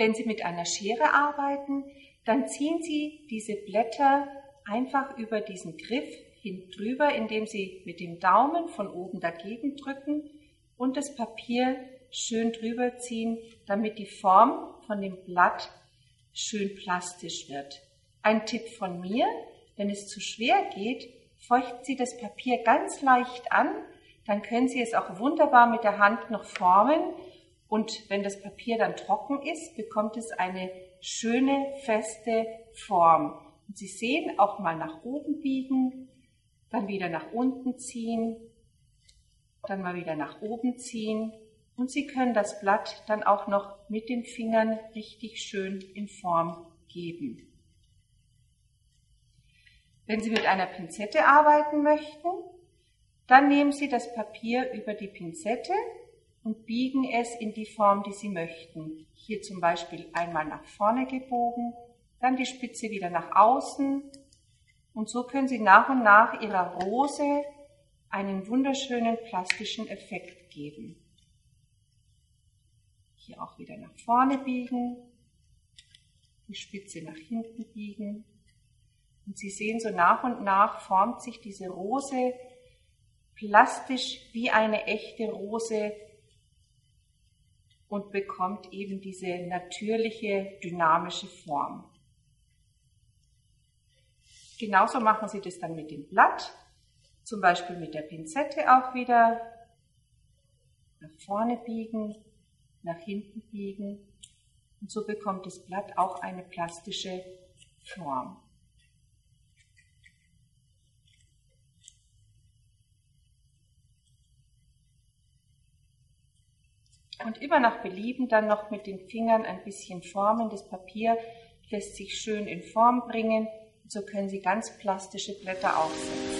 Wenn Sie mit einer Schere arbeiten, dann ziehen Sie diese Blätter einfach über diesen Griff hin drüber, indem Sie mit dem Daumen von oben dagegen drücken und das Papier schön drüber ziehen, damit die Form von dem Blatt schön plastisch wird. Ein Tipp von mir: Wenn es zu schwer geht, feuchten Sie das Papier ganz leicht an, dann können Sie es auch wunderbar mit der Hand noch formen und wenn das Papier dann trocken ist, bekommt es eine schöne, feste Form. Und Sie sehen, auch mal nach oben biegen, dann wieder nach unten ziehen, dann mal wieder nach oben ziehen und Sie können das Blatt dann auch noch mit den Fingern richtig schön in Form geben. Wenn Sie mit einer Pinzette arbeiten möchten, dann nehmen Sie das Papier über die Pinzette und biegen es in die Form, die Sie möchten. Hier zum Beispiel einmal nach vorne gebogen, dann die Spitze wieder nach außen und so können Sie nach und nach Ihrer Rose einen wunderschönen plastischen Effekt geben. Hier auch wieder nach vorne biegen, die Spitze nach hinten biegen. Und Sie sehen, so nach und nach formt sich diese Rose plastisch wie eine echte Rose und bekommt eben diese natürliche, dynamische Form. Genauso machen Sie das dann mit dem Blatt, zum Beispiel mit der Pinzette auch wieder. Nach vorne biegen, nach hinten biegen und so bekommt das Blatt auch eine plastische Form. Und immer nach Belieben dann noch mit den Fingern ein bisschen formen. Das Papier lässt sich schön in Form bringen. Und so können Sie ganz plastische Blätter aufsetzen.